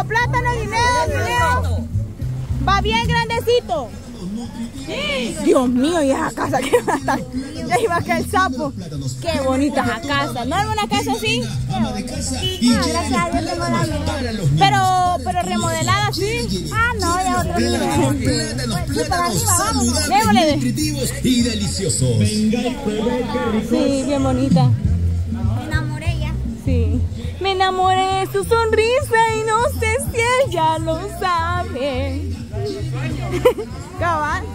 plátano, guineo. Va bien grandecito. Dios mío, y esa casa que va a estar. Ya iba a caer el sapo. Qué bonita esa casa. ¿No es una casa así? Gracias a Dios tengo la mía. Pero remodelada así. Ah, no, ya otro nivel. Plátanos saludables, nutritivos y deliciosos. Sí, bien bonita. Me enamoré ya. Sí. Me enamoré de su sonrisa y no sé si ella lo sabe. Cabal.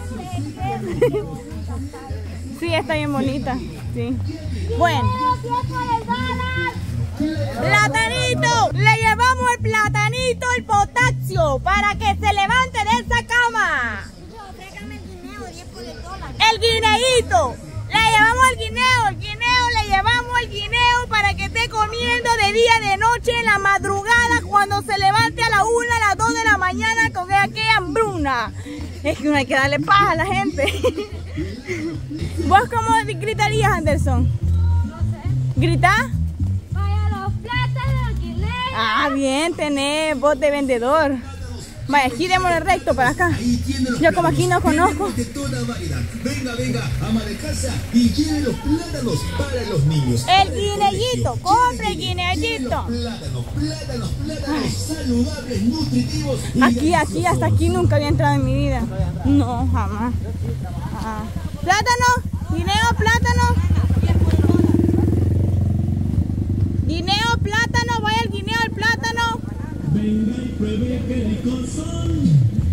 Sí, está bien bonita. Sí. Bueno. Platanito. Le llevamos el platanito, el potasio, para que se levante de esa cama. El guineíto. Le llevamos el guineo, le llevamos el guineo para que esté comiendo de día, de noche, en la madrugada, cuando se levante a la 1, a las 2 de la mañana con aquella hambruna. Es que no hay que darle paz a la gente. ¿Vos cómo gritarías, Anderson? No sé. ¿Grita? Vaya los plátanos, guineos. Ah, bien, tenés voz de vendedor. Vaya, aquí démosle recto para acá. Yo como aquí no conozco. De toda variedad. Venga, venga, ama de casa y lleve los plátanos para los niños. El guineíto, compre el guineíto. Plátanos saludables, nutritivos. Aquí, hasta aquí nunca había entrado en mi vida. No, jamás. Ah. Plátano, guineo, plátano. Guineo, plátano, vaya el guineo, el plátano. Venga y pruebe qué ricos son.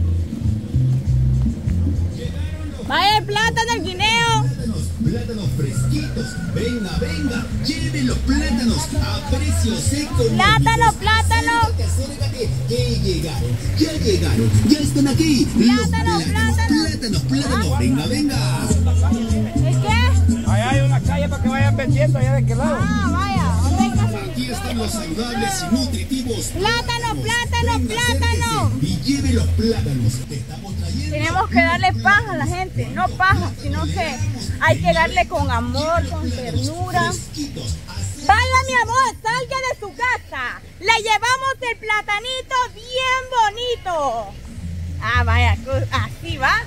Vaya el plátano, el guineo. Plátanos fresquitos. Venga, venga, lleve los plátanos a precio seco. Plátano, plátano. Acércate, ya llegaron, ya están aquí. Plátano, Plátanos. Venga, venga. ¿Es qué? Allá hay una calle para que vayan vendiendo, allá de qué lado. Ah, vaya. Aquí están los saludables y nutritivos. Plátano, plátano, plátano. Y lleve los plátanos. Te estamos trayendo. Tenemos que darle paz a la gente, no paja, sino que hay que darle con amor, con ternura. Vaya mi amor, salga de su casa. Le llevamos el platanito bien bonito. Ah, vaya, así va.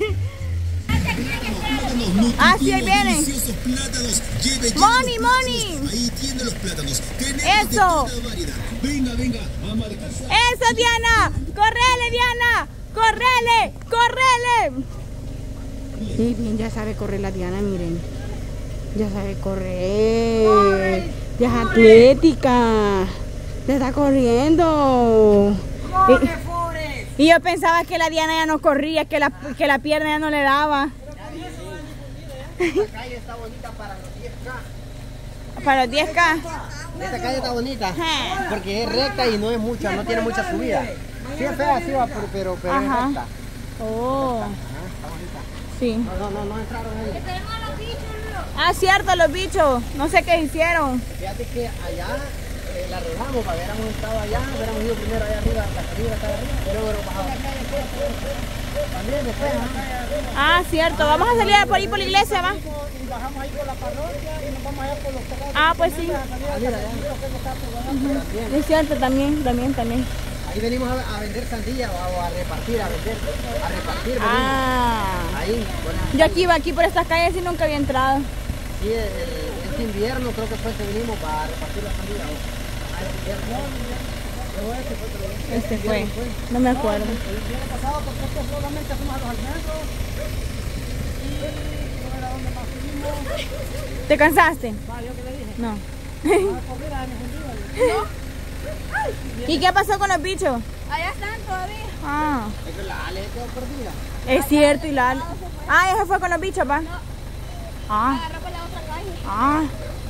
Así ahí vienen. Money. Ahí tiene los plátanos. Eso. Venga, ama de casa. Eso, Diana. Correle, Diana. Correle. Sí, bien, ya sabe correr la Diana, miren. Ya sabe correr. Ya es atlética. Ya está corriendo. Y yo pensaba que la Diana ya no corría, que la pierna ya no le daba. Esta calle está bonita para los 10K. Para los 10K. Esta calle está bonita porque es recta y no es mucha, no tiene mucha subida. Sí es fea, sí va, pero es recta. Oh. Está bonita. Sí. No entraron ahí. Ah, cierto, los bichos. No sé qué hicieron. Fíjate que allá la arreglamos, para hubiéramos estado allá, hubiéramos ido primero allá arriba, la salida está arriba, y luego hubiéramos bajado. También después, Ah, cierto. Vamos a salir por ahí por la iglesia, ¿va? y bajamos ahí por la parroquia y nos vamos allá por los tocados. Ah, pues sí. Es cierto, también. Ahí venimos a vender sandía o a repartir, venimos. Ah. Ahí, bueno. Yo aquí por estas calles y nunca había entrado. Sí, este invierno creo que fue que vinimos para repartir la sandía. Este fue. No me acuerdo. El año pasado porque solamente fuimos a los almendros y no era donde más fuimos. ¿Te cansaste? Va, yo que le dije. No. Corrida en ¿Y qué pasó con los bichos? Allá están todavía. Ah. Es que la Ale quedó perdida. Es cierto, y la... Ah, ese fue con los bichos, pa. Ah. Agarró por la otra calle. Ah.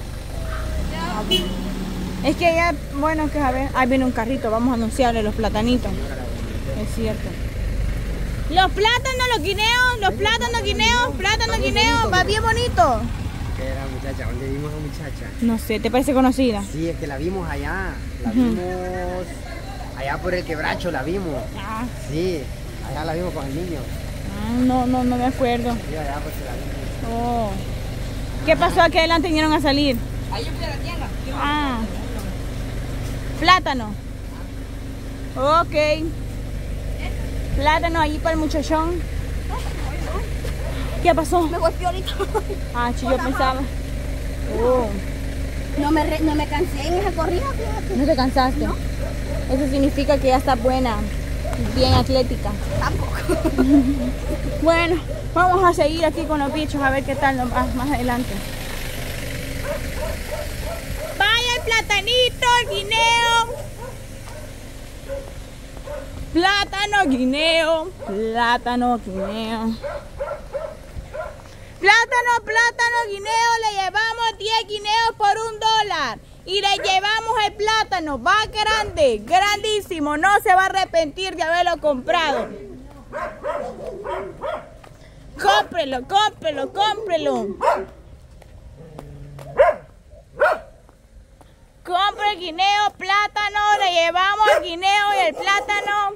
Es que ya, bueno, que a ver, ahí viene un carrito, vamos a anunciarle los platanitos. Es cierto. Los plátanos, los guineos, plátano guineo, va bien bonito. ¿Qué era, muchacha? ¿Dónde vimos a la muchacha? No sé, ¿te parece conocida? Sí, es que la vimos allá. La vimos allá por el quebracho, la vimos. Ah. Sí, allá la vimos con el niño. No me acuerdo. Sí, allá pues se la vimos. Oh. ¿Qué pasó? Aquí adelante vinieron a salir. Ahí yo fui a la tienda. Ah. Plátano. Ok. Plátano allí para el muchachón. ¿Qué pasó? Me golpeó ahorita. Ah, yo pensaba. Oh. No me cansé en esa corrida, fíjate. ¿No te cansaste? No. Eso significa que ya estás buena, bien atlética. Tampoco. Bueno, vamos a seguir aquí con los bichos a ver qué tal más adelante. Vaya el platanito, el guineo. Plátano, guineo, plátano, guineo. Plátano, guineo, le llevamos 10 guineos por $1. Y le llevamos el plátano, va grande, grandísimo, no se va a arrepentir de haberlo comprado. Cómprelo, cómprelo, cómprelo. Compre el guineo, plátano, le llevamos el guineo y el plátano.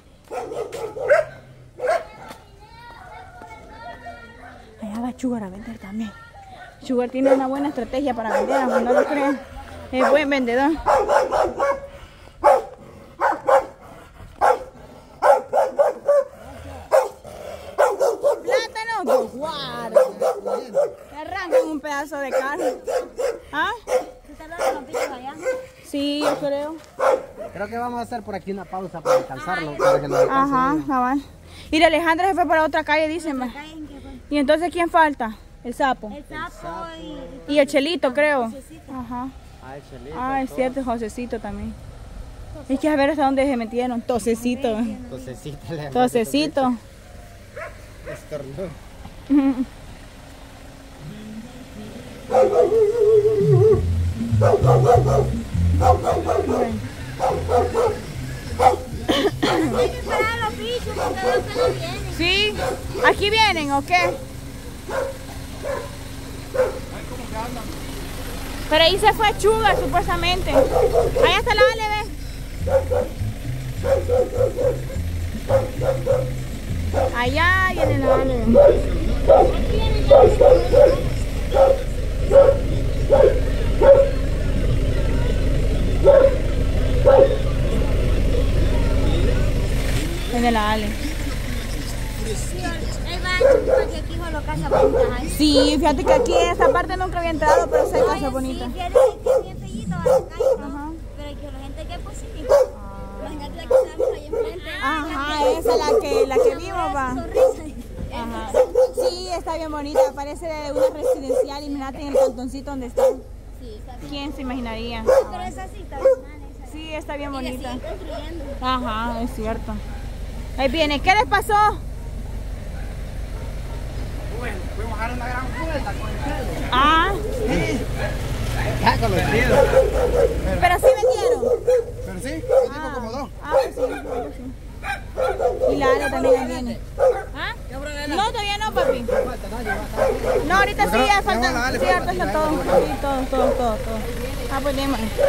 Allá va Sugar a vender también. Sugar tiene una buena estrategia para vender, aunque no lo crean. Es buen vendedor. Plátano, guarda. Te arrancan un pedazo de carne. ¿Ah? ¿Tú estás dando los bichos allá? Sí, yo creo. Creo que vamos a hacer por aquí una pausa para descansarlo. Para que nos alcance. Ajá, cabal. Y Alejandra se fue para otra calle, dicen. ¿Y entonces quién falta? El sapo. El sapo Y el Chelito, creo. Josecito. Ajá. Ah, el Chelito, Ah, es cierto, Josecito también. Es que a ver hasta dónde se metieron. Tosecito. Tosecito. Estornudo. Hay que esperar a los bichos porque no vienen. ¿Sí? ¿Aquí vienen o qué? Pero ahí se fue Chuga, supuestamente. Allá está la Ale, ve. Allá viene la Ale. Viene la Ale. Él va porque aquí solo casa bonitas hay. Sí, fíjate que aquí en esta parte nunca había entrado, pero sí hay cosas Sí, bonitas. fíjate que es bien feíto a la calle, Ajá. ¿no? Pero hay que la gente que posible. Imagínate la que estamos ahí enfrente. Ajá, esa es la que vimos, va. Sonrisa. Ajá. Sí, está bien bonita, parece de una residencial. Imagínate en el cantoncito donde está. Sí, está bien. ¿Quién se imaginaría? Pero esa sí está bien. Sí, está bien Y le bonita. siguen construyendo. Ajá, es cierto. Ahí viene, ¿qué les pasó? Bueno, fuimos a dar una gran vuelta con el pelo. Ah, Ya con los dedos. pero sí vendieron. Pero sí, Ah, como dos. pues sí, creo que sí. Y la Ale también ahí viene. ¿Ah? No, todavía no, papi. No, ahorita sí, ya falta. Sí, ahorita está todo. Sí, todo. Ah, pues bien, man.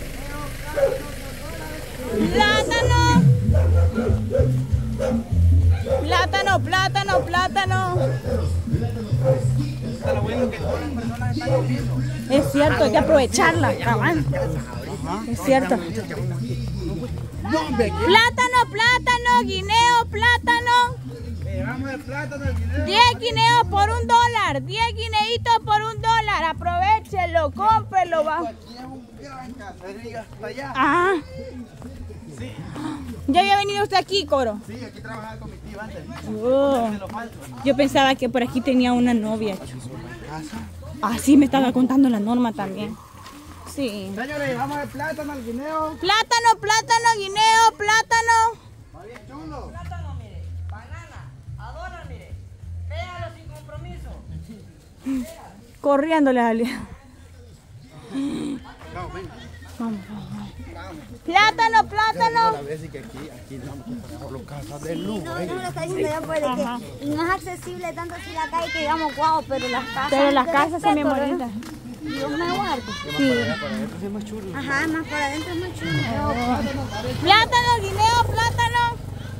¡Plátano! ¡Plátano! Es cierto, hay que aprovecharla, cabal. Es cierto. Plátano, guineo, plátano. Llevamos el plátano, el dinero. 10 guineos por $1. 10 guineitos por $1. Aprovechenlo, cómprenlo, va. Aquí es un gran caserío hasta allá. Ah, Sí, ¿ya había venido usted aquí, Coro? sí, aquí trabajaba con mi tío antes. Oh, Lo falso. yo pensaba que por aquí tenía una novia. Ah, sí, me estaba contando la Norma también. Sí. Señores, llevamos el plátano, el guineo. Plátano, guineo, plátano. Está bien chulo. Plátano, mire, banana, adora, mire, véalo sin compromiso. Corriéndole a alguien. Vamos, venga. Vamos. Plátano. A ver si que aquí no, por los casas de lujo. No, no lo está diciendo yo por que no es accesible tanto así la calle que digamos guau, pero las casas. Pero las de casas son bien respeto, ¿verdad? bonitas. Dios me guarde. Sí. Es más chulo. Ajá, más por adentro es más chulo. Plátano, guineo, plátano.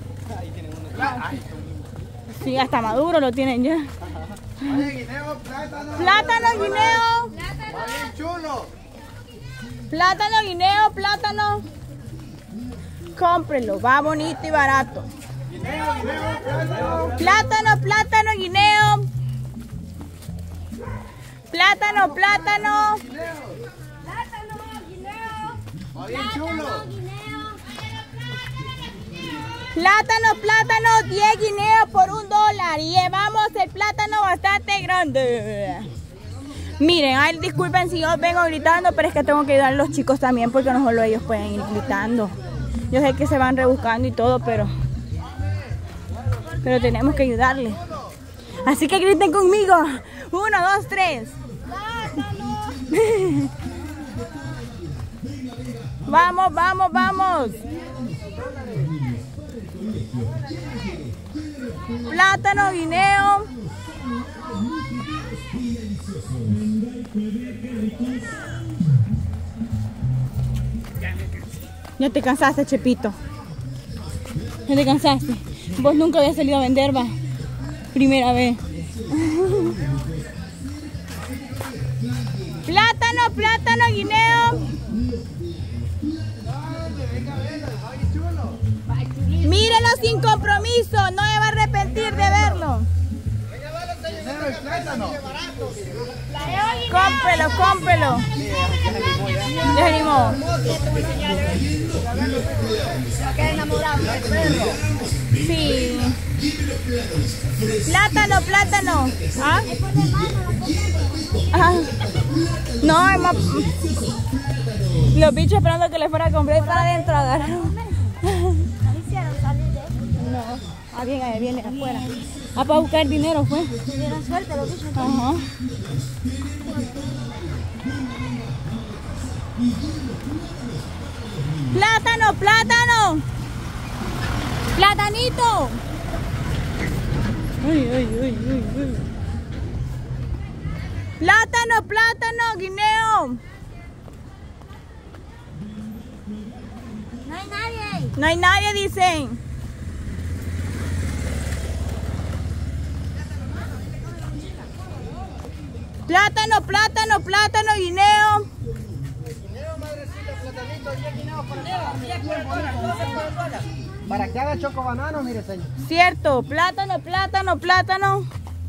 Sí, hasta maduro lo tienen ya. Oye, guineo, plátano. Plátano, guineo. Está bien chulo. Plátano, guineo, plátano. cómprelo, va bonito y barato. Plátano, plátano, guineo. Plátano, plátano. Plátano, plátano, 10 guineos por $1. Y llevamos el plátano bastante grande. Miren, ay, disculpen si yo vengo gritando, pero es que tengo que ayudar a los chicos también, porque no solo ellos pueden ir gritando. Yo sé que se van rebuscando y todo, pero tenemos que ayudarles. Así que griten conmigo. 1, 2, 3. Vamos, vamos, vamos. Plátano, guineo. Ya te cansaste, Chepito. Ya te cansaste. Vos nunca habías salido a vender, va. Primera vez. Plátano, plátano, guineo. Mírelo sin compromiso, no me va a arrepentir de verlo. Cómprelo, cómprelo. Ya se animó. Sí. Plátano, plátano. ¿Ah? Ah. No, es más... Los bichos esperando que les fuera a comprar para adentro agarraron. No, viene afuera. Para buscar dinero fue. Tuvieron suerte los bichos. Ajá. Plátano, plátano. Platanito. Uy. Plátano, plátano, guineo. No hay nadie. No hay nadie, dicen. Plátano, plátano, plátano, guineo. Guineo, madrecita, platanito, 10 guineos para que haga choco banano, mire, señor. Cierto, plátano, plátano, plátano.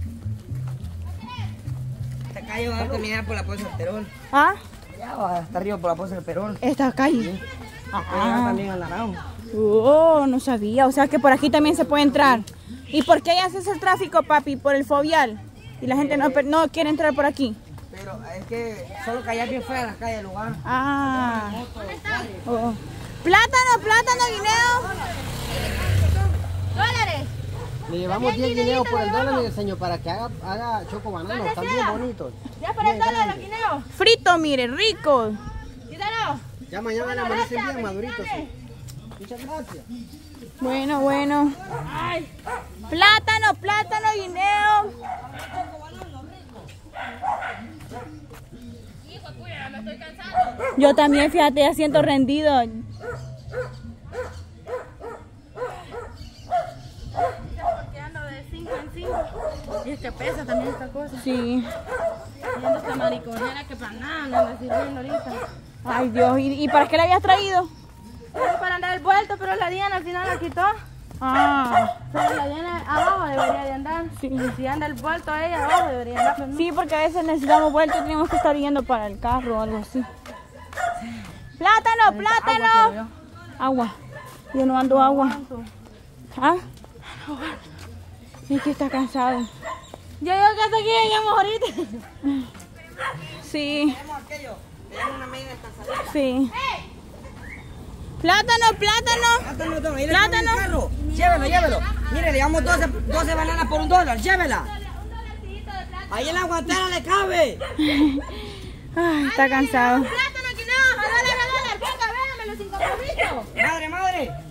Esta calle va a terminar por la Poza del Perón. ¿Ah? Ya va hasta arriba por la Poza del Perón. Esta calle. Sí. También al Naranjo. Oh, no sabía. O sea que por aquí también se puede entrar. ¿Y por qué haces el tráfico, papi? Por el fovial. Y la gente no quiere entrar por aquí. Pero es que solo callar bien fuera de las calles del lugar. Ah. Oh. Plátano, plátano, guineo. $. Le llevamos 10 guineos por el dólar, mire, señor, para que haga choco banano. Están bien bonitos. Ya por el $1 los guineos. Frito, mire, rico. Ya mañana le amanecen bien maduritos. Sí. Muchas gracias. Bueno. Plátano, plátano, guineo. Yo también, fíjate, ya siento rendido. Y es que pesa también esta cosa. Sí. Yendo esta mariconera que para nada me anda sirviendo ahorita. Ay, Dios, ¿y para qué la habías traído? Era para andar el vuelto, pero la Diana al final la quitó. Ah. Pero la Diana abajo debería de andar. Sí. Si anda el vuelto a ella, abajo debería andar. Pero no. Sí, porque a veces necesitamos vuelta y tenemos que estar yendo para el carro o algo así. Plátano, plátano. Agua. Yo no ando agua. ¿Ah? Es que está cansado. Yo digo que hasta aquí llegamos ahorita. Sí. Tenemos aquello, tenemos una media descansadita. Sí. Plátano, plátano. Plátano. Llévelo. Mire, le damos 12 bananas por $1. Llévela. Ahí en la guantera le cabe. Ay, está cansado. Plátano, guineo, $1, venga, véamelo sin compromiso. Madre.